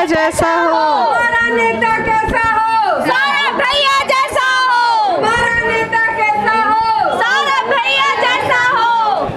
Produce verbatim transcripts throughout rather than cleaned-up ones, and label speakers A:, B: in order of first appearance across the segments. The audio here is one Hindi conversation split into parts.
A: जैसा हो,
B: हमारा नेता कैसा हो,
C: सौरभ भैया जैसा हो,
B: हमारा नेता कैसा हो,
C: सौरभ भैया जैसा हो।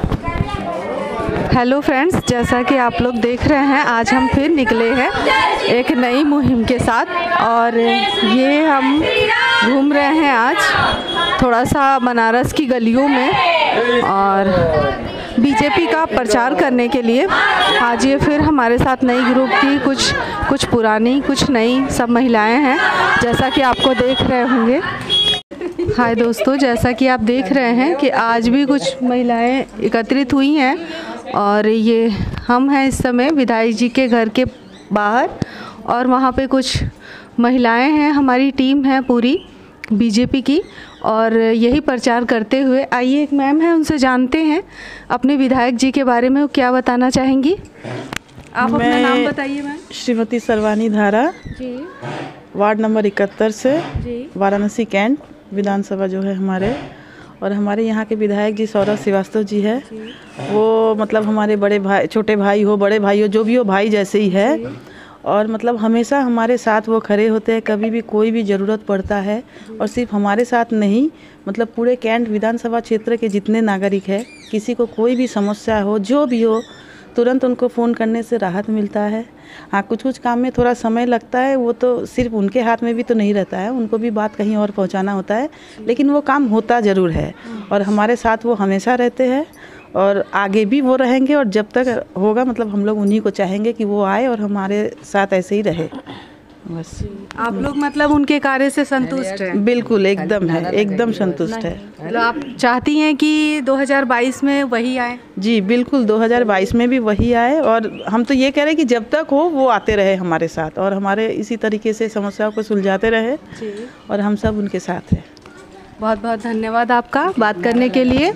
A: हेलो फ्रेंड्स, जैसा कि आप लोग देख रहे हैं, आज हम फिर निकले हैं एक नई मुहिम के साथ और ये हम घूम रहे हैं आज थोड़ा सा बनारस की गलियों में और बीजेपी का प्रचार करने के लिए। आज ये फिर हमारे साथ नई ग्रुप की कुछ कुछ पुरानी कुछ नई सब महिलाएं हैं, जैसा कि आपको देख रहे होंगे। हाय दोस्तों, जैसा कि आप देख रहे हैं कि आज भी कुछ महिलाएं एकत्रित हुई हैं और ये हम हैं इस समय विधायक जी के घर के बाहर और वहाँ पे कुछ महिलाएं हैं, हमारी टीम है पूरी बीजेपी की और यही प्रचार करते हुए। आइए, एक मैम है, उनसे जानते हैं अपने विधायक जी के बारे में, वो क्या बताना चाहेंगी। आप अपना नाम बताइए मैम।
D: श्रीमती सर्वानी धारा
A: जी,
D: वार्ड नंबर इकहत्तर से
A: जी,
D: वाराणसी कैंट विधानसभा जो है हमारे, और हमारे यहाँ के विधायक जी सौरभ श्रीवास्तव जी है। वो मतलब हमारे बड़े भाई, छोटे भाई हो, बड़े भाई हो, जो भी हो, भाई जैसे ही है और मतलब हमेशा हमारे साथ वो खड़े होते हैं। कभी भी कोई भी ज़रूरत पड़ता है और सिर्फ हमारे साथ नहीं, मतलब पूरे कैंट विधानसभा क्षेत्र के जितने नागरिक हैं, किसी को कोई भी समस्या हो, जो भी हो, तुरंत उनको फ़ोन करने से राहत मिलता है। हाँ, कुछ कुछ काम में थोड़ा समय लगता है, वो तो सिर्फ उनके हाथ में भी तो नहीं रहता है, उनको भी बात कहीं और पहुंचाना होता है, लेकिन वो काम होता ज़रूर है और हमारे साथ वो हमेशा रहते हैं और आगे भी वो रहेंगे। और जब तक होगा मतलब हम लोग उन्हीं को चाहेंगे कि वो आए और हमारे साथ ऐसे ही रहे। बस
A: आप लोग मतलब उनके कार्य से संतुष्ट हैं?
D: बिल्कुल, एकदम है, एकदम संतुष्ट है।
A: मतलब आप चाहती हैं कि दो हज़ार बाईस में वही आए?
D: जी बिल्कुल, दो हज़ार बाईस में भी वही आए और हम तो ये कह रहे हैं कि जब तक हो वो आते रहे हमारे साथ और हमारे इसी तरीके से समस्याओं को सुलझाते रहे और हम सब उनके साथ हैं।
A: बहुत बहुत धन्यवाद आपका बात करने के लिए।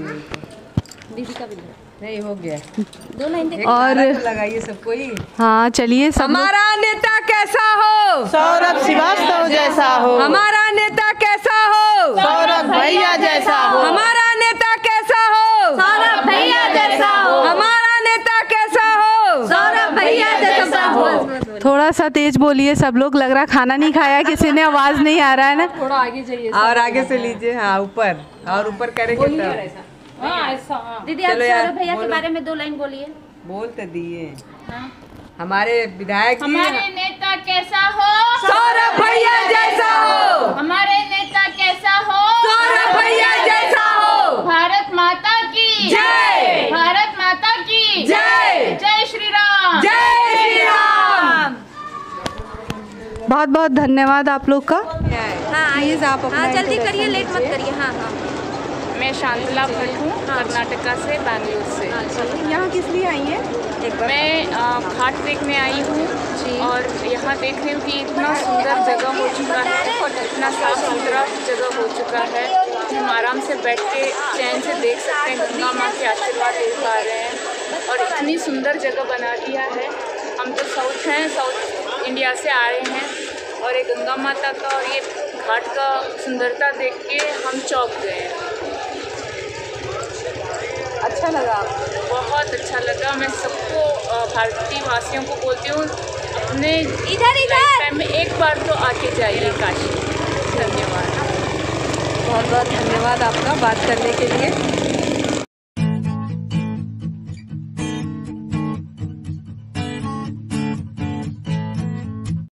B: नहीं हो गया,
A: और
B: लगाइए सबको ही।
A: हाँ, चलिए सब लोग-
B: हमारा नेता कैसा हो,
D: सौरभ श्रीवास्तव जैसा हो,
B: हमारा नेता कैसा हो,
D: सौरभ भैया जैसा हो,
B: हमारा नेता कैसा हो,
C: सौरभ भैया जैसा हो,
B: हमारा नेता कैसा हो,
C: सौरभ भैया जैसा हो।
A: थोड़ा सा तेज बोलिए सब लोग, लग रहा खाना नहीं खाया किसी ने, आवाज़ नहीं आ रहा है ना।
B: थोड़ा आगे जाइए और आगे से लीजिए। हाँ, ऊपर और ऊपर करेंगे तब।
C: दीदी आप सौरभ भैया के बारे में दो लाइन बोलिए।
B: बोलते दिए हमारे विधायक जी।
E: हमारे नेता कैसा हो,
B: सौरभ भैया जैसा हो,
E: हमारे नेता कैसा हो,
B: सौरभ भैया जैसा हो।
E: भारत माता की
B: जय,
E: भारत माता की
B: जय,
E: जय श्री राम,
B: जय श्री राम।
A: बहुत बहुत धन्यवाद आप लोग का।
C: हाँ
A: प्लीज़ आप अपना
C: हाँ जल्दी
A: introduction
C: करिए, लेट मत करिए। हाँ हाँ
E: मैं शांतला भट्ट हूँ, कर्नाटका से, बैंगलोर से।
A: यहाँ किस लिए आई हैं?
E: मैं अ, घाट देखने आई हूँ और यहाँ देख रही हूँ कि इतना सुंदर जगह हो चुका है और इतना साफ सुथरा जगह हो चुका है कि हम आराम से बैठ के चैन से देख सकते हैं, गंगा माँ के आशीर्वाद ले पा रहे हैं और इतनी सुंदर जगह बना दिया है। हम तो साउथ हैं, साउथ इंडिया से आ रहे हैं और ये गंगा माता का और ये घाट का सुंदरता देख के हम चौंक गए हैं।
A: अच्छा लगा?
E: बहुत अच्छा लगा। मैं सबको भारतीय वासियों को बोलती हूँ, अपने
C: इधर इधर
E: टाइम में एक बार तो आके जाइए काशी। धन्यवाद,
A: बहुत बहुत धन्यवाद आपका बात करने के लिए।